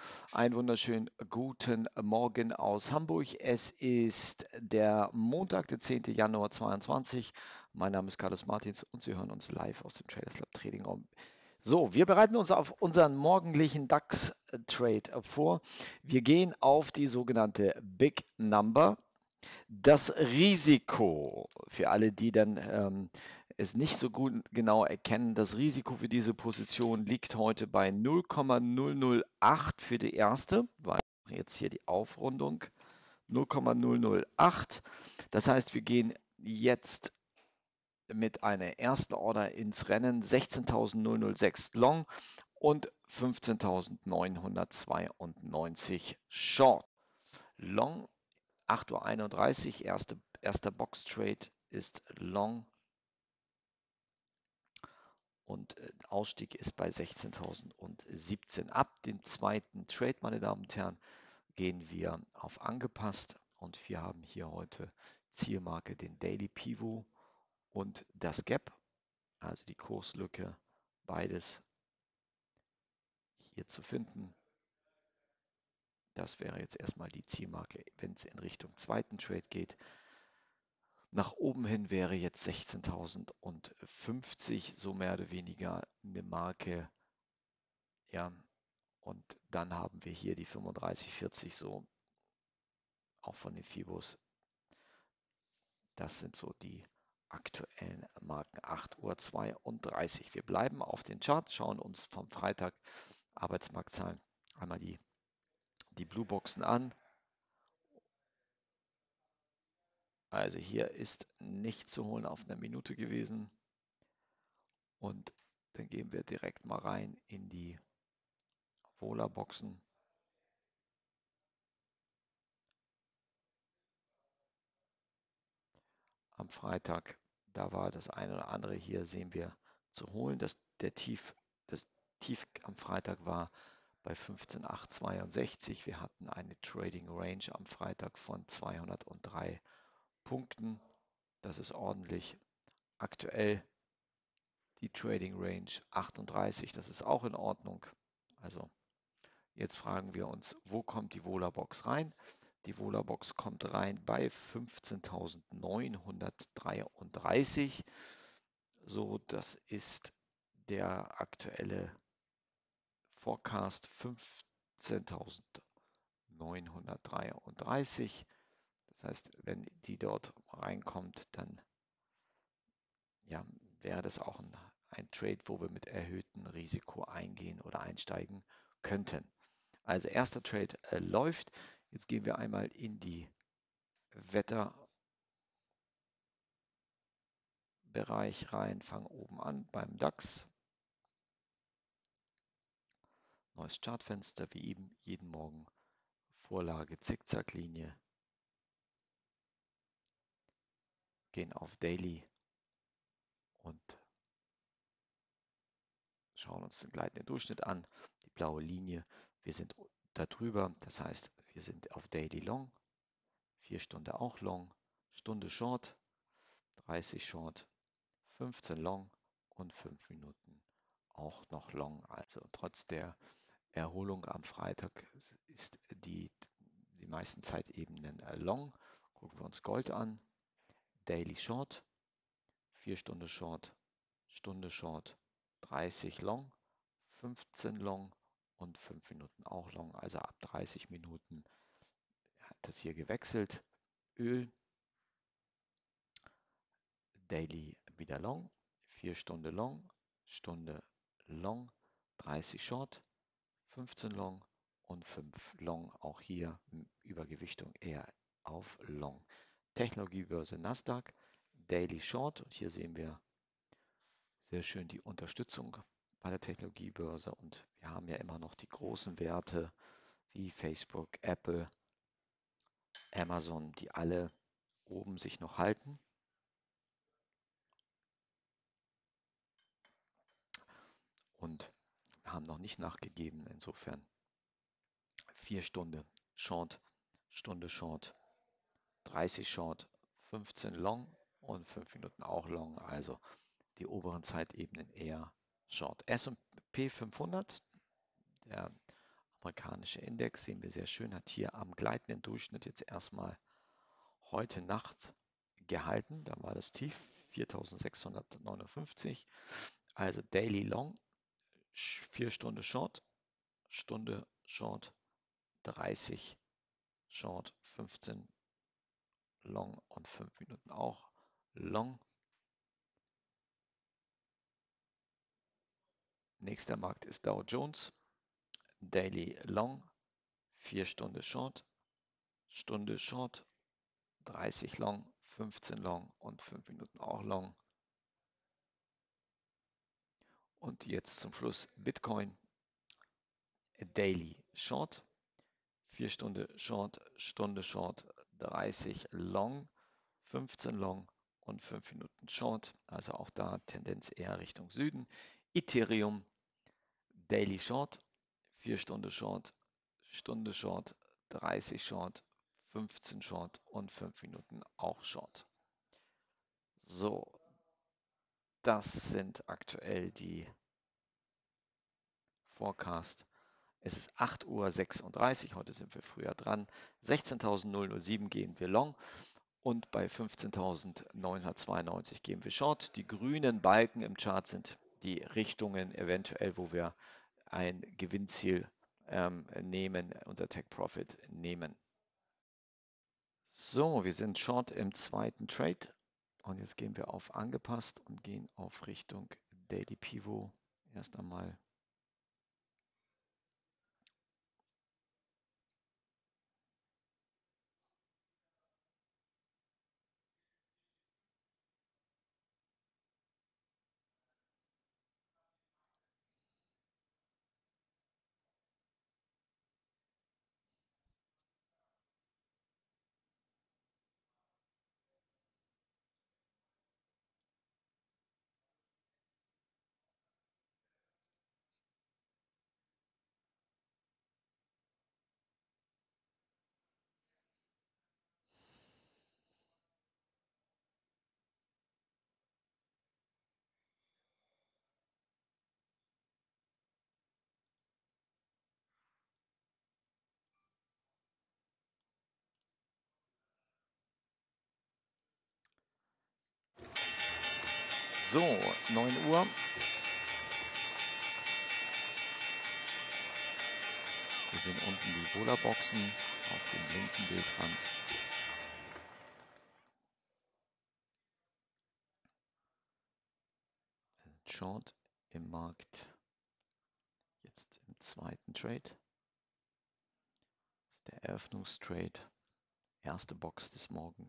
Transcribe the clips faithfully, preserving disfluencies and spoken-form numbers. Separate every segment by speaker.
Speaker 1: Einen wunderschönen guten Morgen aus Hamburg. Es ist der Montag, der zehnte Januar zweiundzwanzig. Mein Name ist Carlos Martins und Sie hören uns live aus dem Traders Lab Trading Raum. So, wir bereiten uns auf unseren morgendlichen DAX-Trade vor. Wir gehen auf die sogenannte Big Number. Das Risiko, für alle, die dann ähm, es nicht so gut genau erkennen, das Risiko für diese Position liegt heute bei null Komma null null acht für die erste, weil jetzt hier die Aufrundung null Komma null null acht. Das heißt, wir gehen jetzt mit einer ersten Order ins Rennen, sechzehntausendsechshundertsechs Long und fünfzehntausendneunhundertzweiundneunzig Short. Long acht Uhr einunddreißig, erste, erster Box-Trade ist Long und Ausstieg ist bei sechzehntausendsiebzehn. Ab dem zweiten Trade, meine Damen und Herren, gehen wir auf angepasst und wir haben hier heute Zielmarke den Daily Pivot und das Gap, also die Kurslücke, beides hier zu finden. Das wäre jetzt erstmal die Zielmarke, wenn es in Richtung zweiten Trade geht. Nach oben hin wäre jetzt sechzehntausendfünfzig so mehr oder weniger eine Marke. Ja, und dann haben wir hier die fünfunddreißig vierzig so, auch von den Fibos. Das sind so die aktuellen Marken, acht Uhr zweiunddreißig. Wir bleiben auf den Charts, schauen uns vom Freitag Arbeitsmarktzahlen einmal die, die Blue Boxen an. Also hier ist nichts zu holen auf einer Minute gewesen. Und dann gehen wir direkt mal rein in die Vola-Boxen. Am Freitag, da war das eine oder andere hier, sehen wir, zu holen. Das, der Tief, das Tief am Freitag war bei fünfzehn Komma achthundertzweiundsechzig. Wir hatten eine Trading Range am Freitag von zweihundertdrei Punkten. Das ist ordentlich. Aktuell die Trading Range achtunddreißig, das ist auch in Ordnung. Also jetzt fragen wir uns, wo kommt die Vola-Box rein? Die Vola-Box kommt rein bei fünfzehntausendneunhundertdreiunddreißig. So, das ist der aktuelle Forecast fünfzehntausendneunhundertdreiunddreißig. Das heißt, wenn die dort reinkommt, dann ja, wäre das auch ein, ein Trade, wo wir mit erhöhtem Risiko eingehen oder einsteigen könnten. Also erster Trade äh, läuft. Jetzt gehen wir einmal in die Wetterbereich rein, fangen oben an beim DAX. Neues Chartfenster, wie eben jeden Morgen. Vorlage, Zickzacklinie. Gehen auf Daily und schauen uns den gleitenden Durchschnitt an. Die blaue Linie, wir sind da drüber, das heißt, wir sind auf Daily Long. vier Stunden auch Long, Stunde Short, dreißig Short, fünfzehn Long und fünf Minuten auch noch Long. Also trotz der Erholung am Freitag ist die, die meisten Zeitebenen Long. Gucken wir uns Gold an. Daily Short, vier Stunden Short, Stunde Short, dreißig Long, fünfzehn Long und fünf Minuten auch Long. Also ab dreißig Minuten hat das hier gewechselt. Öl, Daily wieder Long, vier Stunden Long, Stunde Long, dreißig Short, fünfzehn Long und fünf Long. Auch hier Übergewichtung eher auf Long. Technologiebörse Nasdaq, Daily Short. Und hier sehen wir sehr schön die Unterstützung bei der Technologiebörse. Und wir haben ja immer noch die großen Werte wie Facebook, Apple, Amazon, die alle oben sich noch halten. Und haben noch nicht nachgegeben. Insofern vier Stunden Short, Stunde Short, dreißig Short, fünfzehn Long und fünf Minuten auch Long. Also die oberen Zeitebenen eher Short. S und P fünfhundert, der Amerikanische Index sehen wir sehr schön, hat hier am gleitenden Durchschnitt jetzt erstmal heute Nacht gehalten. Da war das Tief viertausendsechshundertneunundfünfzig. Also Daily Long, vier Stunden Short, Stunde Short, dreißig Short, fünfzehn Long und fünf Minuten auch Long. Nächster Markt ist Dow Jones, Daily Long, vier Stunden Short, Stunde Short, dreißig Long, fünfzehn Long und fünf Minuten auch Long. Und jetzt zum Schluss Bitcoin, Daily Short, vier Stunden Short, Stunde Short, dreißig Long, fünfzehn Long und fünf Minuten Short. Also auch da Tendenz eher Richtung Süden. Ethereum, Daily Short, vier Stunden Short, Stunde Short, dreißig Short, fünfzehn Short und fünf Minuten auch Short. So, das sind aktuell die Forecast. Es ist acht Uhr sechsunddreißig, heute sind wir früher dran. sechzehntausendsieben gehen wir long und bei fünfzehntausendneunhundertzweiundneunzig gehen wir short. Die grünen Balken im Chart sind die Richtungen eventuell, wo wir ein Gewinnziel ähm, nehmen, unser Take Profit nehmen. So, wir sind short im zweiten Trade und jetzt gehen wir auf angepasst und gehen auf Richtung Daily Pivot. Erst einmal so, neun Uhr. Wir sehen unten die Bola-Boxen auf dem linken Bildrand. Short im Markt. Jetzt im zweiten Trade. Das ist der Eröffnungstrade. Erste Box des Morgen.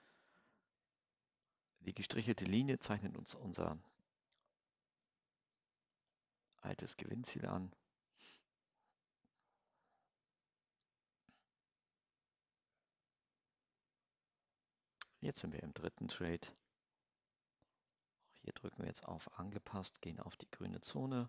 Speaker 1: Die gestrichelte Linie zeichnet uns unser altes Gewinnziel an. Jetzt sind wir im dritten Trade. Auch hier drücken wir jetzt auf angepasst, gehen auf die grüne Zone.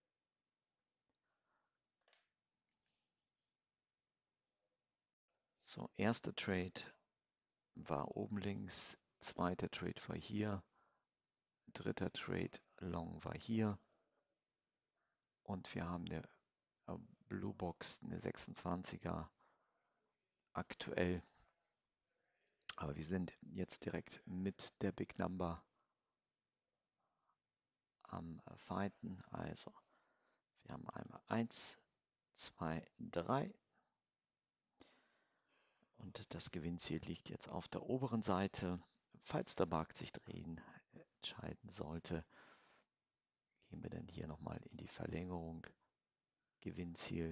Speaker 1: So, erster Trade war oben links, zweiter Trade war hier, dritter Trade Long war hier und wir haben eine Blue Box, eine sechsundzwanziger aktuell. Aber wir sind jetzt direkt mit der Big Number am Fighten. Also wir haben einmal eins, zwei, drei. Und das Gewinnziel liegt jetzt auf der oberen Seite. Falls der Markt sich drehen entscheiden sollte, gehen wir dann hier nochmal in die Verlängerung. Gewinnziel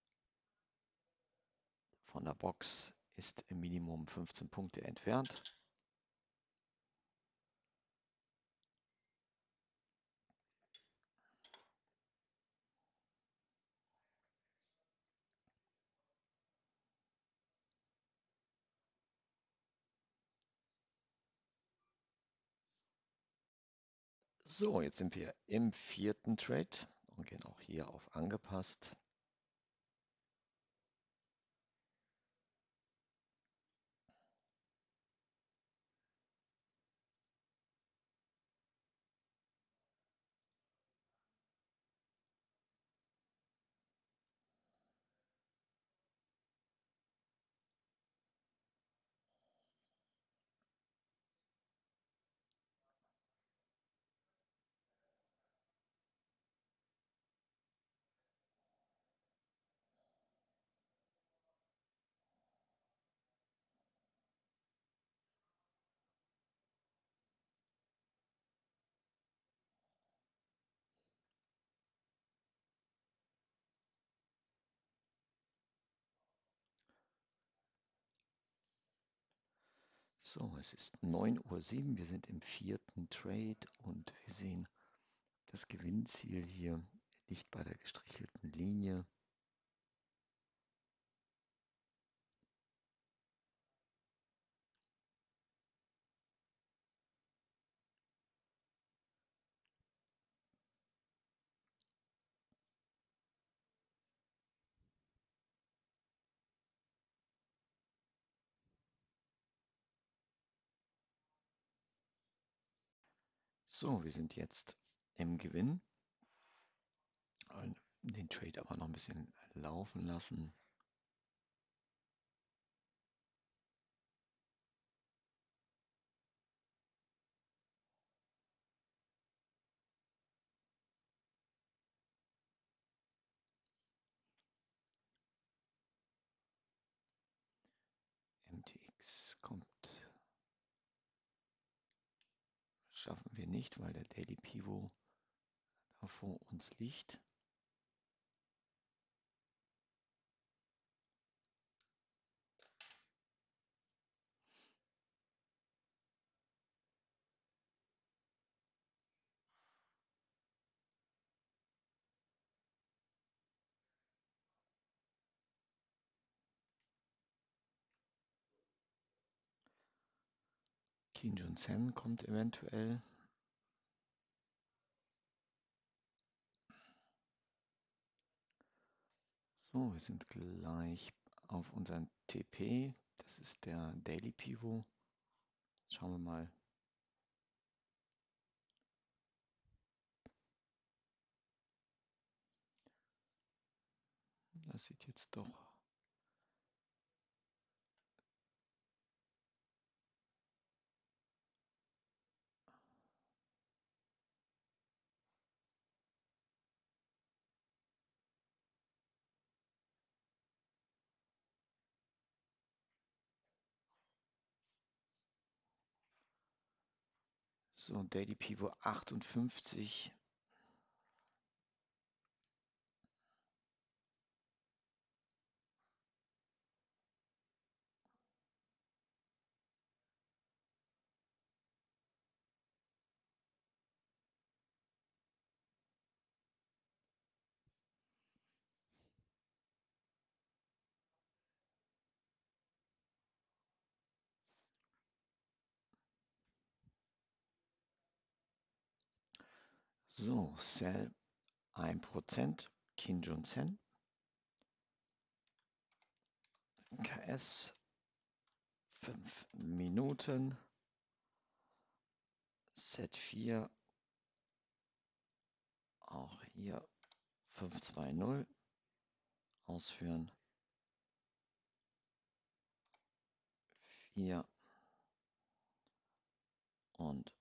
Speaker 1: von der Box ist im Minimum fünfzehn Punkte entfernt. So, jetzt sind wir im vierten Trade und gehen auch hier auf angepasst. So, es ist neun Uhr sieben, wir sind im vierten Trade und wir sehen, das Gewinnziel hier liegt bei der gestrichelten Linie. So, wir sind jetzt im Gewinn. Und den Trade aber noch ein bisschen laufen lassen. M T X kommt, schaffen wir nicht, weil der Daily Pivot da vor uns liegt. Kijun Sen kommt eventuell. So, wir sind gleich auf unseren T P. Das ist der Daily Pivot. Schauen wir mal. Das sieht jetzt doch so, Daily Pivot achtundfünfzig. So, Sell ein Prozent, Kijun Sen. K S fünf Minuten. Z vier. Auch hier fünf zwei null. Ausführen. vier. Und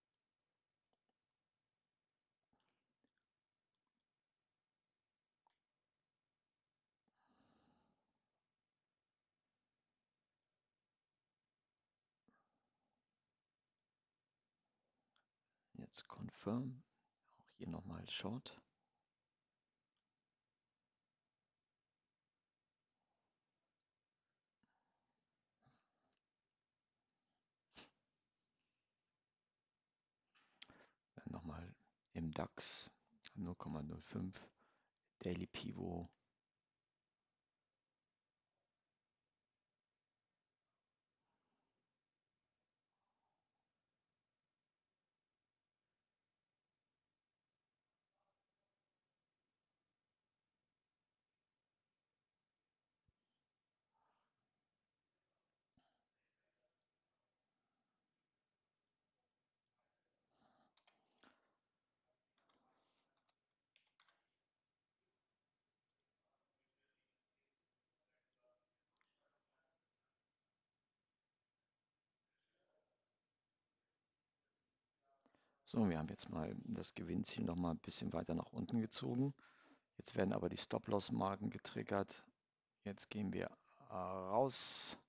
Speaker 1: jetzt Confirm. Auch hier nochmal Short. Dann nochmal im DAX null Komma null fünf. Daily Pivot. So, wir haben jetzt mal das Gewinnziel noch mal ein bisschen weiter nach unten gezogen. Jetzt werden aber die Stop-Loss-Marken getriggert. Jetzt gehen wir äh, raus.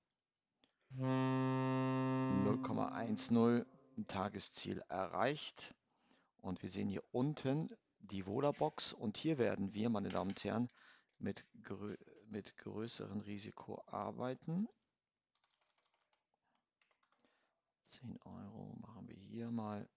Speaker 1: null Komma eins null, Tagesziel erreicht. Und wir sehen hier unten die Vola-Box. Und hier werden wir, meine Damen und Herren, mit, grö mit größerem Risiko arbeiten. zehn Euro machen wir hier mal,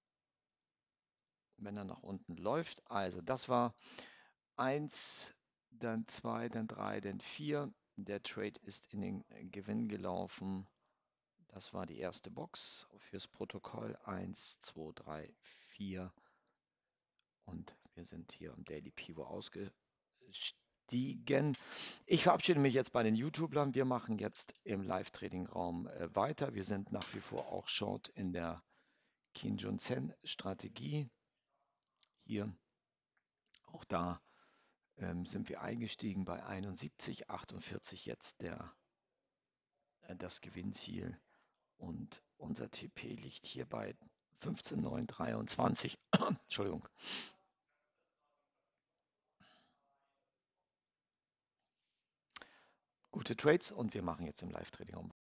Speaker 1: wenn er nach unten läuft. Also das war eins, dann zwei, dann drei, dann vier. Der Trade ist in den Gewinn gelaufen. Das war die erste Box fürs Protokoll. eins, zwei, drei, vier. Und wir sind hier am Daily Pivot ausgestiegen. Ich verabschiede mich jetzt bei den YouTubern. Wir machen jetzt im Live-Trading-Raum äh, weiter. Wir sind nach wie vor auch Short in der Kinjun-Sen-Strategie. Hier, auch da ähm, sind wir eingestiegen bei einundsiebzig, achtundvierzig jetzt der, äh, das Gewinnziel. Und unser T P liegt hier bei fünfzehn neun dreiundzwanzig. Entschuldigung. Gute Trades und wir machen jetzt im Live-Trading um.